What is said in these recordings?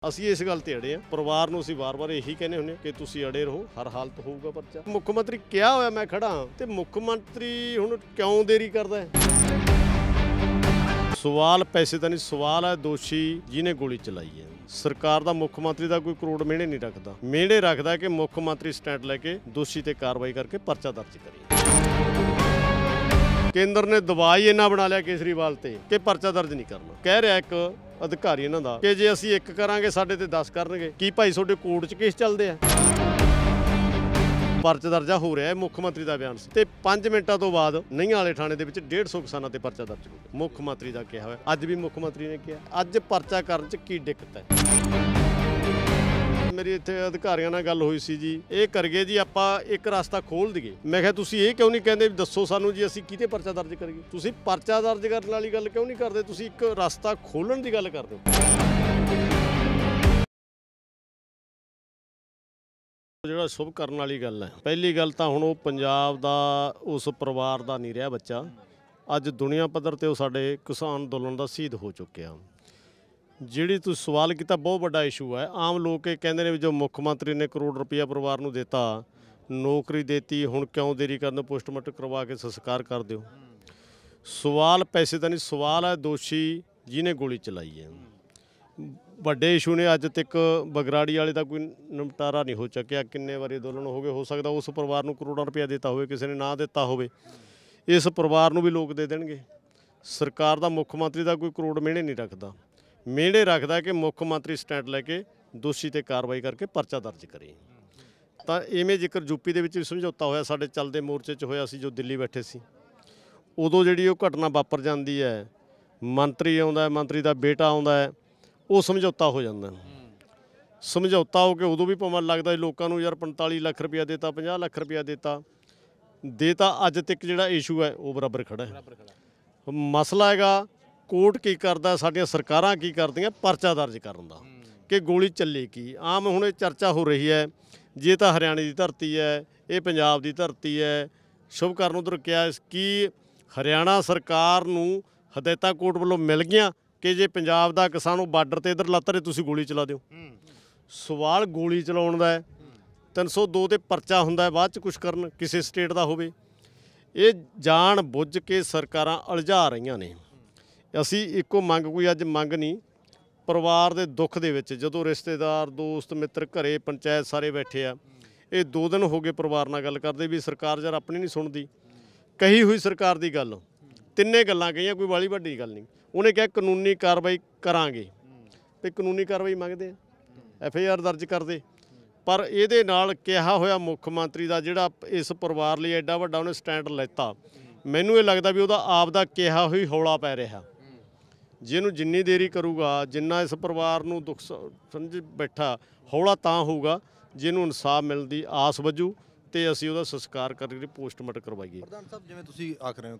ਅਸੀਂ ਇਸ ਗੱਲ ਤੇ ਅੜੇ ਆ। ਪਰਿਵਾਰ ਨੂੰ ਅਸੀਂ ਵਾਰ-ਵਾਰ ਇਹੀ ਕਹਿੰਦੇ ਹੁੰਦੇ ਕਿ ਤੁਸੀਂ ਅੜੇ ਰਹੋ, ਹਰ ਹਾਲਤ ਹੋਊਗਾ ਪਰਚਾ। ਮੁੱਖ ਮੰਤਰੀ ਕਿਹਾ ਹੋਇਆ ਮੈਂ ਖੜਾ ਤੇ ਮੁੱਖ ਮੰਤਰੀ ਹੁਣ ਕਿਉਂ ਦੇਰੀ ਕਰਦਾ ਹੈ? ਸਵਾਲ ਪੈਸੇ ਦਾ ਨਹੀਂ, ਸਵਾਲ ਹੈ ਦੋਸ਼ੀ ਜਿਹਨੇ ਗੋਲੀ ਚਲਾਈ ਹੈ। ਸਰਕਾਰ ਦਾ ਮੁੱਖ ਮੰਤਰੀ ਦਾ ਕੋਈ ਕਰੋੜ ਮਿਹਣੇ ਨਹੀਂ ਰੱਖਦਾ। ਮਿਹਣੇ ਰੱਖਦਾ ਕਿ ਮੁੱਖ ਮੰਤਰੀ ਸਟੈਂਡ ਲੈ ਕੇ ਦੋਸ਼ੀ ਤੇ ਕਾਰਵਾਈ ਕਰਕੇ ਪਰਚਾ ਦਰਜ ਕਰੇ। ਕੇਂਦਰ ਨੇ ਦਬਾਈ ਇੰਨਾ ਬਣਾ ਲਿਆ ਕੇਜਰੀਵਾਲ ਤੇ ਕਿ ਪਰਚਾ ਦਰਜ ਨਹੀਂ ਕਰਨਾ। ਕਹਿ ਰਿਹਾ ਇੱਕ ਅਧਿਕਾਰੀ ਇਹਨਾਂ ਦਾ ਕਿ ਜੇ ਅਸੀਂ ਇੱਕ ਕਰਾਂਗੇ ਸਾਡੇ ਤੇ 10 ਕਰਨਗੇ। ਕੀ ਭਾਈ ਤੁਹਾਡੇ ਕੋਰਟ 'ਚ ਕੇਸ ਚੱਲਦੇ ਆ? ਪਰਚਾ ਦਰਜਾ ਹੋ ਰਿਹਾ ਹੈ। ਮੁੱਖ ਮੰਤਰੀ ਦਾ ਬਿਆਨ ਸੀ ਤੇ 5 ਮਿੰਟਾਂ ਤੋਂ ਬਾਅਦ ਨਈਆਂ ਵਾਲੇ ਥਾਣੇ ਦੇ ਵਿੱਚ 150 ਕਿਸਾਨਾਂ ਤੇ ਪਰਚਾ ਦਰਜ ਹੋ ਗਿਆ। ਮੁੱਖ ਮੰਤਰੀ ਦਾ ਕਿਹਾ ਹੋਇਆ। ਅੱਜ ਵੀ ਮੁੱਖ ਮੰਤਰੀ ਨੇ ਕਿਹਾ। ਅੱਜ ਪਰਚਾ ਕਰਨ 'ਚ ਕੀ ਦਿੱਕਤ ਹੈ? ਮੇਰੀ ਇੱਥੇ ਅਧਿਕਾਰੀਆਂ ਨਾਲ ਗੱਲ ਹੋਈ ਸੀ ਜੀ, ਇਹ ਕਰਗੇ ਜੀ ਆਪਾਂ ਇੱਕ ਰਸਤਾ ਖੋਲ ਦਈਏ। ਮੈਂ ਕਿਹਾ ਤੁਸੀਂ ਇਹ ਕਿਉਂ ਨਹੀਂ ਕਹਿੰਦੇ ਵੀ ਦੱਸੋ ਸਾਨੂੰ ਜੀ ਅਸੀਂ ਕਿਹਦੇ ਪਰਚਾ ਦਰਜ ਕਰੀਏ? ਤੁਸੀਂ ਪਰਚਾ ਦਰਜ ਕਰਨ ਵਾਲੀ ਗੱਲ ਕਿਉਂ ਨਹੀਂ ਕਰਦੇ? ਤੁਸੀਂ ਇੱਕ ਰਸਤਾ ਖੋਲਣ ਦੀ ਗੱਲ ਕਰਦੇ ਹੋ। ਜਿਹੜਾ ਸ਼ੁਭ ਕਰਨ ਵਾਲੀ ਗੱਲ ਹੈ, ਪਹਿਲੀ ਗੱਲ ਤਾਂ ਹੁਣ ਉਹ ਪੰਜਾਬ ਦਾ ਉਸ ਪਰਿਵਾਰ ਦਾ ਨਹੀਂ ਰਿਹਾ ਬੱਚਾ। ਅੱਜ ਦੁਨੀਆ ਪੱਧਰ ਤੇ ਉਹ ਸਾਡੇ ਕਿਸਾਨ ਅੰਦੋਲਨ ਦਾ ਸ਼ਹੀਦ ਹੋ ਚੁੱਕਿਆ। ਜਿਹੜੀ ਤੁਸੀਂ ਸਵਾਲ ਕੀਤਾ ਬਹੁਤ ਵੱਡਾ ਇਸ਼ੂ ਹੈ। ਆਮ ਲੋਕ ਇਹ ਕਹਿੰਦੇ ਨੇ ਵੀ ਜੋ ਮੁੱਖ ਮੰਤਰੀ ਨੇ ਕਰੋੜ ਰੁਪਈਆ ਪਰਿਵਾਰ ਨੂੰ ਦਿੱਤਾ, ਨੌਕਰੀ ਦਿੱਤੀ, ਹੁਣ ਕਿਉਂ ਦੇਰੀ ਕਰਨ? ਪੋਸਟਮਾਰਟਮ ਕਰਵਾ ਕੇ ਸੰਸਕਾਰ ਕਰ ਦਿਓ। ਸਵਾਲ ਪੈਸੇ ਦਾ ਨਹੀਂ, ਸਵਾਲ ਹੈ ਦੋਸ਼ੀ ਜਿਹਨੇ ਗੋਲੀ ਚਲਾਈ ਹੈ। ਵੱਡੇ ਇਸ਼ੂ ਨੇ। ਅੱਜ ਤੱਕ ਬਗਰਾੜੀ ਵਾਲੇ ਦਾ ਕੋਈ ਨਿਪਟਾਰਾ ਨਹੀਂ ਹੋ ਚੱਕਿਆ। ਕਿੰਨੇ ਵਾਰੀ ਅੰਦੋਲਨ ਹੋ ਗਏ। ਹੋ ਸਕਦਾ ਉਸ ਪਰਿਵਾਰ ਨੂੰ ਕਰੋੜਾਂ ਰੁਪਇਆ ਦਿੱਤਾ ਹੋਵੇ, ਕਿਸੇ ਨੇ ਨਾ ਦਿੱਤਾ ਹੋਵੇ। ਇਸ ਪਰਿਵਾਰ ਨੂੰ ਵੀ ਲੋਕ ਦੇ ਦੇਣਗੇ। ਸਰਕਾਰ ਦਾ ਮੁੱਖ ਮੰਤਰੀ ਦਾ ਕੋਈ ਕਰੋੜ ਮਿਹਣੇ ਨਹੀਂ ਰੱਖਦਾ। ਮਿਹਣੇ ਰੱਖਦਾ ਕਿ ਮੁੱਖ ਮੰਤਰੀ ਸਟੈਂਡ ਲੈ ਕੇ ਦੋਸ਼ੀ ਤੇ ਕਾਰਵਾਈ ਕਰਕੇ ਪਰਚਾ ਦਰਜ ਕਰੇ। ਤਾਂ ਇਵੇਂ ਜੇਕਰ ਯੂਪੀ ਦੇ ਵਿੱਚ ਵੀ ਸਮਝੌਤਾ ਹੋਇਆ, ਸਾਡੇ ਚੱਲਦੇ ਮੋਰਚੇ 'ਚ ਹੋਇਆ ਸੀ ਜੋ ਦਿੱਲੀ ਬੈਠੇ ਸੀ, ਉਦੋਂ ਜਿਹੜੀ ਉਹ ਘਟਨਾ ਵਾਪਰ ਜਾਂਦੀ ਹੈ, ਮੰਤਰੀ ਆਉਂਦਾ, ਮੰਤਰੀ ਦਾ ਬੇਟਾ ਆਉਂਦਾ ਹੈ, ਉਹ ਸਮਝੌਤਾ ਹੋ ਜਾਂਦਾ। ਸਮਝੌਤਾ ਹੋ ਕੇ ਉਦੋਂ ਵੀ ਭਾਵੇਂ ਲੱਗਦਾ ਲੋਕਾਂ ਨੂੰ ਯਾਰ 45 ਲੱਖ ਰੁਪਇਆ ਦਿੱਤਾ, 50 ਲੱਖ ਰੁਪਇਆ ਦਿੱਤਾ। ਅੱਜ ਤੱਕ ਜਿਹੜਾ ਇਸ਼ੂ ਹੈ ਉਹ ਬਰਾਬਰ ਖੜਾ ਹੈ। ਮਸਲਾ ਹੈਗਾ ਕੋਰਟ ਕੀ ਕਰਦਾ, ਸਾਡੀਆਂ ਸਰਕਾਰਾਂ ਕੀ ਕਰਦੀਆਂ ਪਰਚਾ ਦਰਜ ਕਰਨ ਦਾ, ਕਿ ਗੋਲੀ ਚੱਲੇ ਕੀ। ਆਮ ਹੁਣ ਇਹ ਚਰਚਾ ਹੋ ਰਹੀ ਹੈ ਜੇ ਤਾਂ ਹਰਿਆਣੇ ਦੀ ਧਰਤੀ ਹੈ, ਇਹ ਪੰਜਾਬ ਦੀ ਧਰਤੀ ਹੈ। ਸ਼ੁਭ ਕਰਨ ਉੱਧਰ ਕਿਹਾ ਕਿ ਹਰਿਆਣਾ ਸਰਕਾਰ ਨੂੰ ਹਦਾਇਤਾਂ ਕੋਰਟ ਵੱਲੋਂ ਮਿਲ ਗਈਆਂ ਕਿ ਜੇ ਪੰਜਾਬ ਦਾ ਕਿਸਾਨ ਨੂੰ ਬਾਰਡਰ ਤੇ ਇੱਧਰ ਲੱਤ ਰਹੇ ਤੁਸੀਂ ਗੋਲੀ ਚਲਾ ਦਿਓ। ਸਵਾਲ ਗੋਲੀ ਚਲਾਉਣ ਦਾ ਹੈ। 302 ਤੇ ਪਰਚਾ ਹੁੰਦਾ ਹੈ, ਬਾਅਦ 'ਚ ਕੁਛ ਕਰਨ ਕਿਸੇ ਸਟੇਟ ਦਾ ਹੋਵੇ। ਇਹ ਜਾਣ ਬੁੱਝ ਕੇ ਸਰਕਾਰਾਂ ਉਲਝਾ ਰਹੀਆਂ ਨੇ। ਅਸੀਂ ਇੱਕੋ ਮੰਗ, ਕੋਈ ਅੱਜ ਮੰਗ ਨਹੀਂ, ਪਰਿਵਾਰ ਦੇ ਦੁੱਖ ਦੇ ਵਿੱਚ ਜਦੋਂ ਰਿਸ਼ਤੇਦਾਰ, ਦੋਸਤ, ਮਿੱਤਰ, ਘਰੇ ਪੰਚਾਇਤ ਸਾਰੇ ਬੈਠੇ ਆ। ਇਹ 2 ਦਿਨ ਹੋ ਗਏ ਪਰਿਵਾਰ ਨਾਲ ਗੱਲ ਕਰਦੇ ਵੀ ਸਰਕਾਰ ਯਾਰ ਆਪਣੀ ਨਹੀਂ ਸੁਣਦੀ। ਕਹੀ ਹੋਈ ਸਰਕਾਰ ਦੀ ਗੱਲ, ਤਿੰਨੇ ਗੱਲਾਂ ਕਹੀਆਂ, ਕੋਈ ਵਾਲੀ ਵੱਡੀ ਗੱਲ ਨਹੀਂ। ਉਹਨੇ ਕਿਹਾ ਕਾਨੂੰਨੀ ਕਾਰਵਾਈ ਕਰਾਂਗੇ ਤੇ ਕਾਨੂੰਨੀ ਕਾਰਵਾਈ ਮੰਗਦੇ ਆ, FIR ਦਰਜ ਕਰਦੇ। ਪਰ ਇਹਦੇ ਨਾਲ ਕਿਹਾ ਹੋਇਆ ਮੁੱਖ ਮੰਤਰੀ ਦਾ ਜਿਹੜਾ ਇਸ ਪਰਿਵਾਰ ਲਈ ਐਡਾ ਵੱਡਾ ਉਹਨੇ ਸਟੈਂਡ ਲੈਤਾ, ਮੈਨੂੰ ਇਹ ਲੱਗਦਾ ਵੀ ਉਹਦਾ ਆਪ ਦਾ ਕਿਹਾ ਹੋਈ ਹੌਲਾ ਪੈ ਰਿਹਾ। ਜਿਹਨੂੰ ਜਿੰਨੀ ਦੇਰੀ ਕਰੂਗਾ, ਜਿੰਨਾ ਇਸ ਪਰਿਵਾਰ ਨੂੰ ਦੁੱਖ ਸਮਝ ਬੈਠਾ, ਹੌਲਾ ਤਾਂ ਹੋਊਗਾ ਜਿਹਨੂੰ ਇਨਸਾਫ ਮਿਲਣ ਦੀ ਆਸ ਵੱਜੂ ਤੇ ਅਸੀਂ ਉਹਦਾ ਸੰਸਕਾਰ ਕਰਕੇ ਪੋਸਟਮਾਰਟਮ ਕਰਵਾਈਏ। ਪ੍ਰਧਾਨ ਸਾਹਿਬ, ਜਿਵੇਂ ਤੁਸੀਂ ਆਖ ਰਹੇ ਹੋ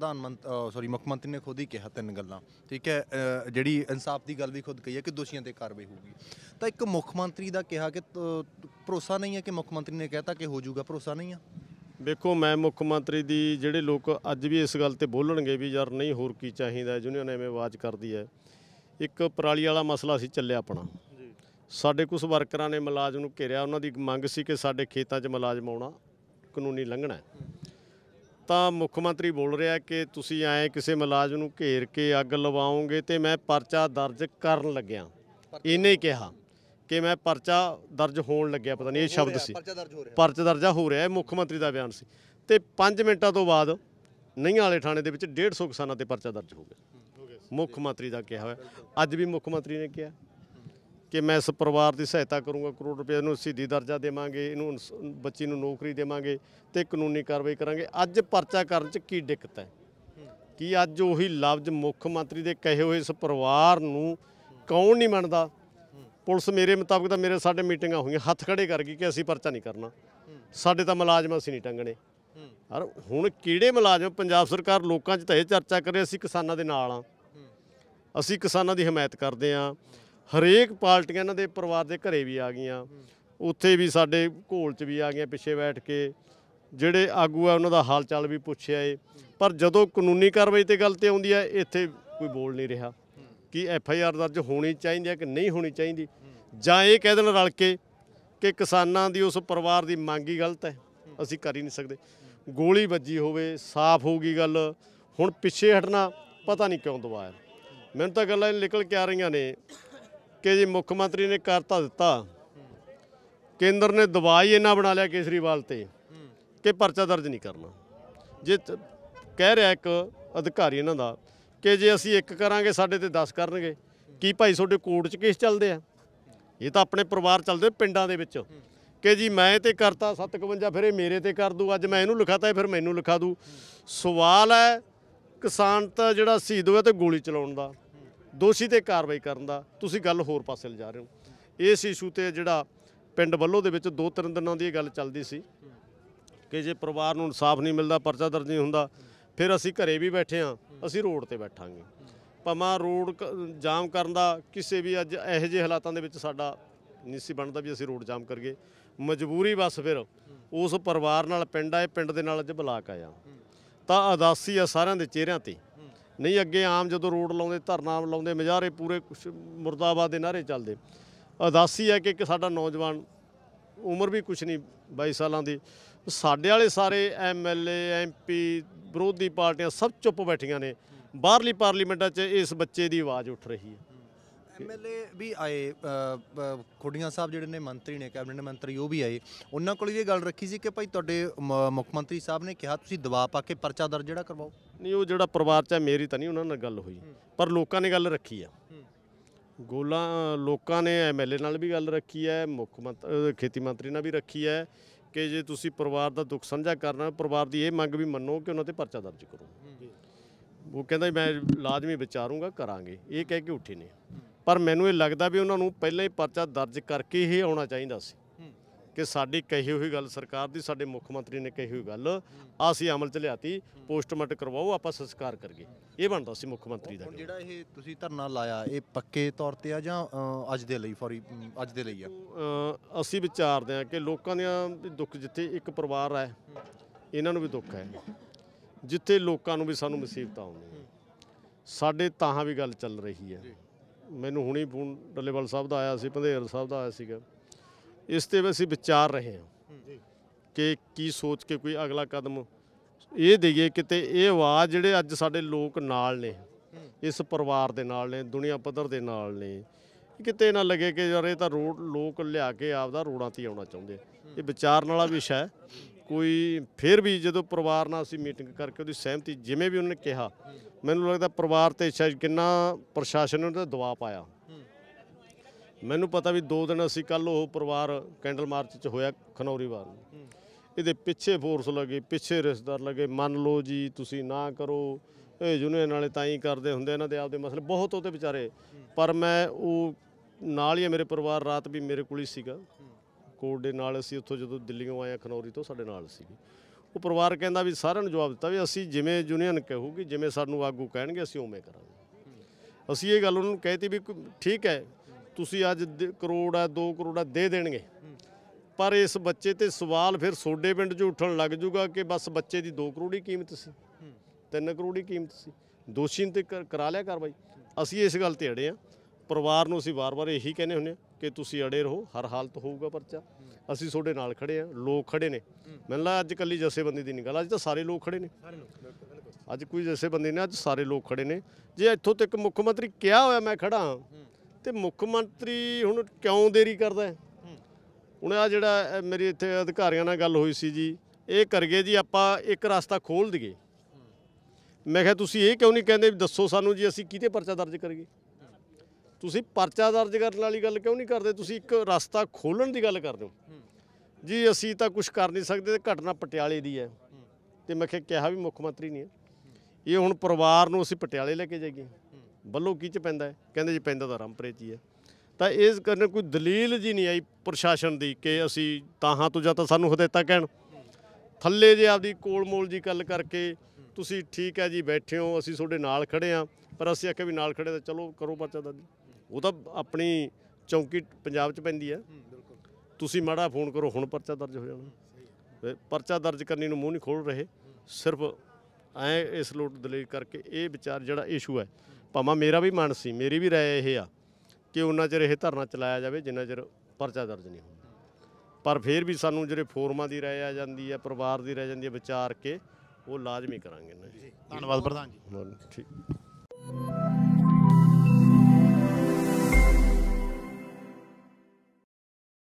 ਕਿ ਮੁੱਖ ਮੰਤਰੀ ਨੇ ਖੁਦ ਹੀ ਕਿਹਾ 3 ਗੱਲਾਂ, ਠੀਕ ਹੈ, ਜਿਹੜੀ ਇਨਸਾਫ ਦੀ ਗੱਲ ਵੀ ਖੁਦ ਕਹੀ ਹੈ ਕਿ ਦੋਸ਼ੀਆਂ ਤੇ ਕਾਰਵਾਈ ਹੋਊਗੀ। ਤਾਂ ਇੱਕ ਮੁੱਖ ਮੰਤਰੀ ਦਾ ਕਿਹਾ ਕਿ ਭਰੋਸਾ ਨਹੀਂ ਹੈ ਕਿ ਮੁੱਖ ਮੰਤਰੀ ਨੇ ਕਹਿਤਾ ਕਿ ਹੋ ਜਾਊਗਾ, ਭਰੋਸਾ ਨਹੀਂ ਆ। ਦੇਖੋ, ਮੈਂ ਮੁੱਖ ਮੰਤਰੀ ਦੀ ਜਿਹੜੇ ਲੋਕ ਅੱਜ ਵੀ ਇਸ ਗੱਲ ਤੇ ਬੋਲਣਗੇ ਵੀ ਯਾਰ ਨਹੀਂ ਹੋਰ ਕੀ ਚਾਹੀਦਾ, ਯੂਨੀਅਨ ਐਵੇਂ ਆਵਾਜ਼ ਕਰਦੀ ਹੈ। ਇੱਕ ਪਰਾਲੀ ਵਾਲਾ ਮਸਲਾ ਸੀ ਚੱਲਿਆ ਆਪਣਾ, ਸਾਡੇ ਕੁਝ ਵਰਕਰਾਂ ਨੇ ਮੁਲਾਜ਼ਮ ਨੂੰ ਘੇਰਿਆ। ਉਹਨਾਂ ਦੀ ਮੰਗ ਸੀ ਕਿ ਸਾਡੇ ਖੇਤਾਂ 'ਚ ਮੁਲਾਜ਼ਮ ਆਉਣਾ ਕਾਨੂੰਨੀ ਲੰਘਣਾ। ਤਾਂ ਮੁੱਖ ਮੰਤਰੀ ਬੋਲ ਰਿਹਾ ਕਿ ਤੁਸੀਂ ਐਂ ਕਿਸੇ ਮੁਲਾਜ਼ਮ ਨੂੰ ਘੇਰ ਕੇ ਅੱਗ ਲਵਾਓਗੇ ਤੇ ਮੈਂ ਪਰਚਾ ਦਰਜ ਕਰਨ ਲੱਗਿਆ। ਇਹਨੇ ਹੀ ਕਿਹਾ ਕਿ ਮੈਂ ਪਰਚਾ ਦਰਜ ਹੋਣ ਲੱਗਿਆ, ਪਤਾ ਨਹੀਂ ਇਹ ਸ਼ਬਦ ਸੀ, ਪਰਚਾ ਦਰਜਾ ਹੋ ਰਿਹਾ। ਮੁੱਖ ਮੰਤਰੀ ਦਾ ਬਿਆਨ ਸੀ ਤੇ 5 ਮਿੰਟਾਂ ਤੋਂ ਬਾਅਦ ਨਈਆਂ ਵਾਲੇ ਥਾਣੇ ਦੇ ਵਿੱਚ 150 ਕਿਸਾਨਾਂ ਤੇ ਪਰਚਾ ਦਰਜ ਹੋ ਗਿਆ। ਮੁੱਖ ਮੰਤਰੀ ਦਾ ਕਿਹਾ ਹੋਇਆ। ਅੱਜ ਵੀ ਮੁੱਖ ਮੰਤਰੀ ਨੇ ਕਿਹਾ ਕਿ ਮੈਂ ਇਸ ਪਰਿਵਾਰ ਦੀ ਸਹਾਇਤਾ ਕਰੂੰਗਾ, ਕਰੋੜ ਰੁਪਏ ਨੂੰ ਸ਼ਹੀਦੀ ਦਰਜਾ ਦੇਵਾਂਗੇ, ਇਹਨੂੰ ਬੱਚੀ ਨੂੰ ਨੌਕਰੀ ਦੇਵਾਂਗੇ ਤੇ ਕਾਨੂੰਨੀ ਕਾਰਵਾਈ ਕਰਾਂਗੇ। ਅੱਜ ਪਰਚਾ ਕਰਨ 'ਚ ਕੀ ਦਿੱਕਤ ਹੈ? ਕਿ ਅੱਜ ਉਹੀ ਲਫ਼ਜ਼ ਮੁੱਖ ਮੰਤਰੀ ਦੇ ਕਹੇ ਹੋਏ ਇਸ ਪਰਿਵਾਰ ਨੂੰ ਕੌਣ ਨਹੀਂ ਮੰਨਦਾ? ਪੁਲਿਸ ਮੇਰੇ ਮੁਤਾਬਕ ਤਾਂ ਸਾਡੇ ਮੀਟਿੰਗਾਂ ਹੋਈਆਂ, ਹੱਥ ਖੜੇ ਕਰ ਗਈ ਕਿ ਅਸੀਂ ਪਰਚਾ ਨਹੀਂ ਕਰਨਾ, ਸਾਡੇ ਤਾਂ ਮੁਲਾਜ਼ਮ ਅਸੀਂ ਨਹੀਂ ਟੰਗਣੇ। ਯਾਰ ਹੁਣ ਕਿਹੜੇ ਮੁਲਾਜ਼ਮ? ਪੰਜਾਬ ਸਰਕਾਰ ਲੋਕਾਂ 'ਚ ਤਾਂ ਇਹ ਚਰਚਾ ਕਰੇ ਅਸੀਂ ਕਿਸਾਨਾਂ ਦੇ ਨਾਲ ਆ, ਅਸੀਂ ਕਿਸਾਨਾਂ ਦੀ ਹਮਾਇਤ ਕਰਦੇ ਹਾਂ। ਹਰੇਕ ਪਾਰਟੀਆਂ ਇਹਨਾਂ ਦੇ ਪਰਿਵਾਰ ਦੇ ਘਰੇ ਵੀ ਆ ਗਈਆਂ, ਉੱਥੇ ਵੀ ਸਾਡੇ ਘੋਲ 'ਚ ਵੀ ਆ ਗਈਆਂ, ਪਿੱਛੇ ਬੈਠ ਕੇ ਜਿਹੜੇ ਆਗੂ ਆ ਉਹਨਾਂ ਦਾ ਹਾਲ ਚਾਲ ਵੀ ਪੁੱਛਿਆ ਏ। ਪਰ ਜਦੋਂ ਕਾਨੂੰਨੀ ਕਾਰਵਾਈ ਤੇ ਗੱਲ ਤੇ ਆਉਂਦੀ ਹੈ ਇੱਥੇ ਕੋਈ ਬੋਲ ਨਹੀਂ ਰਿਹਾ ਕਿ FIR ਦਰਜ ਹੋਣੀ ਚਾਹੀਦੀ ਹੈ ਕਿ ਨਹੀਂ ਹੋਣੀ ਚਾਹੀਦੀ। ਜਾਂ ਇਹ ਕਹਿ ਦੇਣ ਰਲ ਕੇ ਕਿ ਕਿਸਾਨਾਂ ਦੀ ਉਸ ਪਰਿਵਾਰ ਦੀ ਮੰਗ ਹੀ ਗਲਤ ਹੈ, ਅਸੀਂ ਕਰ ਹੀ ਨਹੀਂ ਸਕਦੇ। ਗੋਲੀ ਵੱਜੀ ਹੋਵੇ, ਸਾਫ਼ ਹੋਊਗੀ ਗੱਲ। ਹੁਣ ਪਿੱਛੇ ਹਟਣਾ ਪਤਾ ਨਹੀਂ ਕਿਉਂ ਦਬਾਇਆ। ਮੈਨੂੰ ਤਾਂ ਗੱਲਾਂ ਨਿਕਲ ਕੇ ਆ ਰਹੀਆਂ ਨੇ ਕਿ ਜੀ ਮੁੱਖ ਮੰਤਰੀ ਨੇ ਕਰ ਤਾਂ ਦਿੱਤਾ, ਕੇਂਦਰ ਨੇ ਦਬਾਅ ਹੀ ਇੰਨਾ ਬਣਾ ਲਿਆ ਕੇਜਰੀਵਾਲ ਤੇ ਕਿ ਪਰਚਾ ਦਰਜ ਨਹੀਂ ਕਰਨਾ। ਜੇ ਕਹਿ ਰਿਹਾ ਇੱਕ ਅਧਿਕਾਰੀ ਇਹਨਾਂ ਦਾ ਕਿ ਜੇ ਅਸੀਂ ਇੱਕ ਕਰਾਂਗੇ ਸਾਡੇ ਤੇ 10 ਕਰਨਗੇ। ਕੀ ਭਾਈ ਤੁਹਾਡੇ ਕੋਰਟ 'ਚ ਕੇਸ ਚੱਲਦੇ ਆ? ਇਹ ਤਾਂ ਆਪਣੇ ਪਰਿਵਾਰ ਚੱਲਦੇ ਪਿੰਡਾਂ ਦੇ ਵਿੱਚ ਕਿ ਜੀ ਮੈਂ ਤੇ ਕਰਤਾ 57, ਫਿਰ ਇਹ ਮੇਰੇ ਤੇ ਕਰ ਦੂ। ਅੱਜ ਮੈਂ ਇਹਨੂੰ ਲਿਖਾਤਾ, ਫਿਰ ਮੈਨੂੰ ਲਿਖਾ ਦੂ। ਸਵਾਲ ਹੈ ਕਿਸਾਨ ਤਾਂ ਜਿਹੜਾ ਸ਼ਹੀਦ ਹੋਇਆ ਤੇ ਗੋਲੀ ਚਲਾਉਣ ਦਾ, ਦੋਸ਼ੀ ਤੇ ਕਾਰਵਾਈ ਕਰਨ ਦਾ। ਤੁਸੀਂ ਗੱਲ ਹੋਰ ਪਾਸੇ ਲਿਜਾ ਰਹੇ ਹੋ। ਇਸ ਇਸ਼ੂ ਤੇ ਜਿਹੜਾ ਪਿੰਡ ਵੱਲੋਂ ਦੇ ਵਿੱਚ 2-3 ਦਿਨਾਂ ਦੀ ਇਹ ਗੱਲ ਚੱਲਦੀ ਸੀ ਕਿ ਜੇ ਪਰਿਵਾਰ ਨੂੰ ਇਨਸਾਫ ਨਹੀਂ ਮਿਲਦਾ, ਪਰਚਾ ਦਰਜ ਨਹੀਂ ਹੁੰਦਾ, ਫਿਰ ਅਸੀਂ ਘਰੇ ਵੀ ਬੈਠੇ ਹਾਂ, ਅਸੀਂ ਰੋਡ ਤੇ ਬੈਠਾਂਗੇ। ਭਾਵੇਂ ਰੋਡ ਜਾਮ ਕਰਨ ਦਾ ਕਿਸੇ ਵੀ ਅੱਜ ਇਹੋ ਜਿਹੇ ਹਾਲਾਤਾਂ ਦੇ ਵਿੱਚ ਸਾਡਾ ਨਹੀਂ ਸੀ ਬਣਦਾ ਵੀ ਅਸੀਂ ਰੋਡ ਜਾਮ ਕਰੀਏ। ਮਜਬੂਰੀ ਬਸ ਫਿਰ ਉਸ ਪਰਿਵਾਰ ਨਾਲ ਪਿੰਡ ਆਏ, ਪਿੰਡ ਦੇ ਨਾਲ ਅੱਜ ਬਲਾਕ ਆਇਆ ਤਾਂ ਉਦਾਸੀ ਆ ਸਾਰਿਆਂ ਦੇ ਚਿਹਰਿਆਂ ਤੇ। ਨਹੀਂ ਅੱਗੇ ਆਮ ਜਦੋਂ ਰੋਡ ਲਾਉਂਦੇ, ਧਰਨਾ ਲਾਉਂਦੇ, ਮੁਜ਼ਾਹਰੇ ਪੂਰੇ ਮੁਰਦਾਬਾਦ ਦੇ ਨਾਅਰੇ ਚੱਲਦੇ। ਉਦਾਸੀ ਹੈ ਕਿ ਸਾਡਾ ਨੌਜਵਾਨ, ਉਮਰ ਵੀ ਕੁਛ ਨਹੀਂ 22 ਸਾਲਾਂ ਦੀ, ਸਾਡੇ ਵਾਲੇ ਸਾਰੇ MLA MP ਵਿਰੋਧੀ ਪਾਰਟੀਆਂ ਸਭ ਚੁੱਪ ਬੈਠੀਆਂ ਨੇ। ਬਾਹਰਲੀ ਪਾਰਲੀਮੈਂਟਾਂ 'ਚ ਇਸ ਬੱਚੇ ਦੀ ਆਵਾਜ਼ ਉੱਠ ਰਹੀ ਹੈ। MLA ਵੀ ਆਏ, ਖੁੱਡੀਆਂ ਸਾਹਿਬ ਜਿਹੜੇ ਨੇ ਮੰਤਰੀ ਨੇ, ਕੈਬਨਿਟ ਮੰਤਰੀ, ਉਹ ਵੀ ਆਏ। ਉਹਨਾਂ ਕੋਲ ਵੀ ਇਹ ਗੱਲ ਰੱਖੀ ਸੀ ਕਿ ਭਾਈ ਤੁਹਾਡੇ ਮੁੱਖ ਮੰਤਰੀ ਸਾਹਿਬ ਨੇ ਕਿਹਾ ਤੁਸੀਂ ਦਬਾਅ ਪਾ ਕੇ ਪਰਚਾ ਦਰਜ ਜਿਹੜਾ ਕਰਵਾਓ। ਨਹੀਂ, ਉਹ ਜਿਹੜਾ ਪਰਿਵਾਰ 'ਚ ਹੈ, ਮੇਰੀ ਤਾਂ ਨਹੀਂ ਉਹਨਾਂ ਨਾਲ ਗੱਲ ਹੋਈ, ਪਰ ਲੋਕਾਂ ਨੇ ਗੱਲ ਰੱਖੀ ਆ। ਲੋਕਾਂ ਨੇ MLA ਨਾਲ ਵੀ ਗੱਲ ਰੱਖੀ ਹੈ, ਖੇਤੀ ਮੰਤਰੀ ਨਾਲ ਵੀ ਰੱਖੀ ਹੈ ਕਿ ਜੇ ਤੁਸੀਂ ਪਰਿਵਾਰ ਦਾ ਦੁੱਖ ਸਾਂਝਾ ਕਰਨਾ, ਪਰਿਵਾਰ ਦੀ ਇਹ ਮੰਗ ਵੀ ਮੰਨੋ ਕਿ ਉਹਨਾਂ ਤੇ ਪਰਚਾ ਦਰਜ ਕਰੋ। ਉਹ ਕਹਿੰਦਾ ਮੈਂ ਲਾਜ਼ਮੀ ਵਿਚਾਰੂੰਗਾ, ਕਰਾਂਗੇ, ਇਹ ਕਹਿ ਕੇ ਉੱਠੇ ਨੇ। ਪਰ ਮੈਨੂੰ ਇਹ ਲੱਗਦਾ ਵੀ ਉਹਨਾਂ ਨੂੰ ਪਹਿਲਾਂ ਹੀ ਪਰਚਾ ਦਰਜ ਕਰਕੇ ਹੀ ਆਉਣਾ ਚਾਹੀਦਾ ਸੀ ਕਿ ਸਾਡੀ ਕਹੀ ਹੋਈ ਗੱਲ, ਸਰਕਾਰ ਦੀ, ਸਾਡੇ ਮੁੱਖ ਮੰਤਰੀ ਨੇ ਕਹੀ ਹੋਈ ਗੱਲ ਅਸੀਂ ਅਮਲ 'ਚ ਲਿਆਤੀ, ਪੋਸਟਮਾਰਟਮ ਕਰਵਾਓ, ਆਪਾਂ ਸੰਸਕਾਰ ਕਰੀਏ। ਇਹ ਬਣਦਾ ਸੀ ਮੁੱਖ ਮੰਤਰੀ ਦਾ। ਜਿਹੜਾ ਇਹ ਤੁਸੀਂ ਧਰਨਾ ਲਾਇਆ, ਇਹ ਪੱਕੇ ਤੌਰ ਤੇ ਆ ਜਾਂ ਅੱਜ ਦੇ ਲਈ ਅੱਜ ਦੇ ਲਈ ਆ? ਅਸੀਂ ਵਿਚਾਰਦੇ ਹਾਂ ਕਿ ਲੋਕਾਂ ਦੀਆਂ ਦੁੱਖ, ਜਿੱਥੇ ਇੱਕ ਪਰਿਵਾਰ ਹੈ ਇਹਨਾਂ ਨੂੰ ਵੀ ਦੁੱਖ ਹੈ, ਜਿੱਥੇ ਲੋਕਾਂ ਨੂੰ ਵੀ ਸਾਨੂੰ ਮੁਸੀਬਤਾਂ ਆਉਂਦੀਆਂ, ਸਾਡੇ ਤਾਹਾਂ ਵੀ ਗੱਲ ਚੱਲ ਰਹੀ ਹੈ। ਮੈਨੂੰ ਹੁਣੀ ਫੋਨ ਡੱਲੇਵਾਲ ਸਾਹਿਬ ਦਾ ਆਇਆ ਸੀ, ਪੰਧੇਰ ਸਾਹਿਬ ਦਾ ਆਇਆ ਸੀਗਾ। ਇਸ 'ਤੇ ਅਸੀਂ ਵਿਚਾਰ ਰਹੇ ਹਾਂ ਕਿ ਕੀ ਸੋਚ ਕੇ ਕੋਈ ਅਗਲਾ ਕਦਮ ਇਹ ਦੇਈਏ। ਕਿਤੇ ਇਹ ਆਵਾਜ਼ ਜਿਹੜੇ ਅੱਜ ਸਾਡੇ ਲੋਕ ਨਾਲ ਨੇ, ਇਸ ਪਰਿਵਾਰ ਦੇ ਨਾਲ ਨੇ, ਦੁਨੀਆ ਪੱਧਰ ਦੇ ਨਾਲ ਨੇ, ਕਿਤੇ ਨਾ ਲੱਗੇ ਕਿ ਯਾਰ ਇਹ ਤਾਂ ਲੋਕ ਲਿਆ ਕੇ ਆਪਦਾ ਰੋਡਾਂ 'ਤੇ ਆਉਣਾ ਚਾਹੁੰਦੇ। ਇਹ ਵਿਚਾਰਨ ਵਾਲਾ ਵਿਸ਼ਾ ਹੈ। ਕੋਈ ਫਿਰ ਵੀ ਜਦੋਂ ਪਰਿਵਾਰ ਨਾਲ ਅਸੀਂ ਮੀਟਿੰਗ ਕਰਕੇ ਉਹਦੀ ਸਹਿਮਤੀ, ਜਿਵੇਂ ਵੀ ਉਹਨੇ ਕਿਹਾ, ਮੈਨੂੰ ਲੱਗਦਾ ਪਰਿਵਾਰ 'ਤੇ ਸ਼ਾਇਦ ਕਿੰਨਾ ਪ੍ਰਸ਼ਾਸਨ ਨੇ ਉਹਦਾ ਦਬਾਅ ਪਾਇਆ। ਮੈਨੂੰ ਪਤਾ ਵੀ 2 ਦਿਨ ਅਸੀਂ ਕੱਲ੍ਹ ਉਹ ਪਰਿਵਾਰ ਕੈਂਡਲ ਮਾਰਚ 'ਚ ਹੋਇਆ ਖਨੌਰੀ ਵਾਰ ਨੂੰ, ਇਹਦੇ ਪਿੱਛੇ ਫੋਰਸ ਲੱਗੇ, ਪਿੱਛੇ ਰਿਸ਼ਤੇਦਾਰ ਲੱਗੇ, ਮੰਨ ਲਓ ਜੀ ਤੁਸੀਂ ਨਾ ਕਰੋ, ਇਹ ਯੂਨੀਅਨ ਵਾਲੇ ਤਾਂ ਹੀ ਕਰਦੇ ਹੁੰਦੇ, ਇਹਨਾਂ ਦੇ ਆਪਦੇ ਮਸਲੇ ਬਹੁਤ ਉਹਦੇ ਵਿਚਾਰੇ। ਪਰ ਮੈਂ ਉਹ ਨਾਲ ਹੀ ਮੇਰੇ ਪਰਿਵਾਰ ਰਾਤ ਵੀ ਮੇਰੇ ਕੋਲ ਹੀ ਸੀਗਾ, ਕੋਰਟ ਦੇ ਨਾਲ। ਅਸੀਂ ਉੱਥੋਂ ਜਦੋਂ ਦਿੱਲੀੋਂ ਆਏ, ਖਨੌਰੀ ਤੋਂ, ਸਾਡੇ ਨਾਲ ਸੀਗੀ। ਉਹ ਪਰਿਵਾਰ ਕਹਿੰਦਾ ਵੀ ਸਾਰਿਆਂ ਨੂੰ ਜਵਾਬ ਦਿੱਤਾ ਵੀ ਅਸੀਂ ਜਿਵੇਂ ਯੂਨੀਅਨ ਕਹੂਗੀ, ਜਿਵੇਂ ਸਾਨੂੰ ਆਗੂ ਕਹਿਣਗੇ, ਅਸੀਂ ਉਵੇਂ ਕਰਾਂਗੇ। ਅਸੀਂ ਇਹ ਗੱਲ ਉਹਨਾਂ ਨੂੰ ਕਹਿਤੀ ਵੀ ਠੀਕ ਹੈ, ਤੁਸੀਂ ਅੱਜ ਕਰੋੜ ਹੈ, 2 ਕਰੋੜ ਹੈ, ਦੇ ਦੇਣਗੇ, ਪਰ ਇਸ ਬੱਚੇ ਤੇ ਸਵਾਲ ਫਿਰ ਸੋਡੇ ਪਿੰਡ 'ਚ ਉੱਠਣ ਲੱਗ ਜੂਗਾ ਕਿ ਬਸ ਬੱਚੇ ਦੀ 2 ਕਰੋੜ ਹੀ ਕੀਮਤ ਸੀ, 3 ਕਰੋੜ ਹੀ ਕੀਮਤ ਸੀ, ਦੋਸ਼ੀ ਤੇ ਕਰਾ ਲਿਆ ਕਾਰਵਾਈ। ਅਸੀਂ ਇਸ ਗੱਲ ਤੇ ਅੜੇ ਹਾਂ। ਪਰਿਵਾਰ ਨੂੰ ਅਸੀਂ ਵਾਰ-ਵਾਰ ਇਹੀ ਕਹਿੰਦੇ ਹੁੰਦੇ ਹਾਂ ਕਿ ਤੁਸੀਂ ਅੜੇ ਰਹੋ, ਹਰ ਹਾਲਤ ਹੋਊਗਾ ਪਰਚਾ। ਅਸੀਂ ਤੁਹਾਡੇ ਨਾਲ ਖੜੇ ਹਾਂ, ਲੋਕ ਖੜੇ ਨੇ। ਮੈਨੂੰ ਲੱਗਦਾ ਅੱਜ ਇਕੱਲੀ ਜਥੇਬੰਦੀ ਦੀ ਨਹੀਂ ਗੱਲ, ਅੱਜ ਤਾਂ ਸਾਰੇ ਲੋਕ ਖੜੇ ਨੇ। ਅੱਜ ਕੋਈ ਜਥੇਬੰਦੀ ਨਹੀਂ, ਅੱਜ ਸਾਰੇ ਲੋਕ ਖੜੇ ਨੇ। ਜੇ ਇੱਥੋਂ ਤੱਕ ਮੁੱਖ ਮੰਤਰੀ ਕਿਹਾ ਹੋਇਆ ਮੈਂ ਖੜਾ ਹਾਂ, ਤੇ ਮੁੱਖ ਮੰਤਰੀ ਹੁਣ ਕਿਉਂ ਦੇਰੀ ਕਰਦਾ? ਹੁਣ ਆ ਜਿਹੜਾ ਮੇਰੀ ਇੱਥੇ ਅਧਿਕਾਰੀਆਂ ਨਾਲ ਗੱਲ ਹੋਈ ਸੀ ਜੀ, ਇਹ ਕਰੀਏ ਜੀ ਆਪਾਂ ਇੱਕ ਰਸਤਾ ਖੋਲ੍ਹ ਦਈਏ। ਮੈਂ ਕਿਹਾ ਤੁਸੀਂ ਇਹ ਕਿਉਂ ਨਹੀਂ ਕਹਿੰਦੇ ਵੀ ਦੱਸੋ ਸਾਨੂੰ ਜੀ ਅਸੀਂ ਕਿਹਦੇ ਪਰਚਾ ਦਰਜ ਕਰੀਏ? ਤੁਸੀਂ ਪਰਚਾ ਦਰਜ ਕਰਨ ਵਾਲੀ ਗੱਲ ਕਿਉਂ ਨਹੀਂ ਕਰਦੇ? ਤੁਸੀਂ ਇੱਕ ਰਸਤਾ ਖੋਲ੍ਹਣ ਦੀ ਗੱਲ ਕਰਦੇ ਹੋ ਜੀ। ਅਸੀਂ ਤਾਂ ਕੁਝ ਕਰ ਨਹੀਂ ਸਕਦੇ, ਘਟਨਾ ਪਟਿਆਲੇ ਦੀ ਹੈ। ਤੇ ਮੈਂ ਕਿਹਾ ਵੀ ਮੁੱਖ ਮੰਤਰੀ ਨਹੀਂ ਹੈ, ਇਹ ਹੁਣ ਪਰਿਵਾਰ ਨੂੰ ਅਸੀਂ ਪਟਿਆਲੇ ਲੈ ਕੇ ਜਾਈਏ, ਵੱਲੋਂ ਕੀ 'ਚ ਪੈਂਦਾ ਹੈ? ਕਹਿੰਦੇ ਜੀ ਪੈਂਦਾ ਤਾਂ ਰਾਮਪੁਰੇ 'ਚ ਹੀ ਹੈ। ਤਾਂ ਇਸ ਕਰਨ ਕੋਈ ਦਲੀਲ ਜੀ ਨਹੀਂ ਆਈ ਪ੍ਰਸ਼ਾਸਨ ਦੀ ਕਿ ਅਸੀਂ ਤਾਹਾਂ ਤੋਂ ਜਾਂ ਤਾਂ ਸਾਨੂੰ ਹਦਾਇਤਾਂ ਕਹਿਣ, ਥੱਲੇ ਜੇ ਆਪਦੀ ਕੋਲ ਮੋਲ ਜੀ ਗੱਲ ਕਰਕੇ ਤੁਸੀਂ ਠੀਕ ਹੈ ਜੀ ਬੈਠੇ ਹੋ, ਅਸੀਂ ਤੁਹਾਡੇ ਨਾਲ ਖੜੇ ਹਾਂ, ਪਰ ਅਸੀਂ ਆਖਿਆ ਵੀ ਨਾਲ ਖੜੇ ਤਾਂ ਚਲੋ ਕਰੋ ਪਰਚਾ ਦਰਜ। ਉਹ ਤਾਂ ਆਪਣੀ ਚੌਂਕੀ ਪੰਜਾਬ 'ਚ ਪੈਂਦੀ ਹੈ, ਤੁਸੀਂ ਮਾੜਾ ਫੋਨ ਕਰੋ ਹੁਣ ਪਰਚਾ ਦਰਜ ਹੋ ਜਾਣਾ। ਪਰਚਾ ਦਰਜ ਕਰਨੀ ਨੂੰ ਮੂੰਹ ਨਹੀਂ ਖੋਲ੍ਹ ਰਹੇ, ਸਿਰਫ ਐਂ ਇਸ ਲੋਟ ਦਲੀਲ ਕਰਕੇ। ਇਹ ਵਿਚਾਰ ਜਿਹੜਾ ਇਸ਼ੂ ਹੈ, ਭਾਵੇਂ ਮੇਰਾ ਵੀ ਮਨ ਸੀ, ਮੇਰੀ ਵੀ ਰਾਏ ਇਹ ਆ ਕਿ ਉਹਨਾਂ ਚਿਰ ਇਹ ਧਰਨਾ ਚਲਾਇਆ ਜਾਵੇ ਜਿੰਨਾ ਚਿਰ ਪਰਚਾ ਦਰਜ ਨਹੀਂ ਹੁੰਦਾ। ਪਰ ਫਿਰ ਵੀ ਸਾਨੂੰ ਜਿਹੜੇ ਫੋਰਮਾਂ ਦੀ ਰਾਏ ਆ ਜਾਂਦੀ ਹੈ, ਪਰਿਵਾਰ ਦੀ ਰਾਏ ਜਾਂਦੀ ਹੈ, ਵਿਚਾਰ ਕੇ ਉਹ ਲਾਜ਼ਮੀ ਕਰਾਂਗੇ ਨਾ ਜੀ। ਧੰਨਵਾਦ ਪ੍ਰਧਾਨ ਜੀ। ਠੀਕ।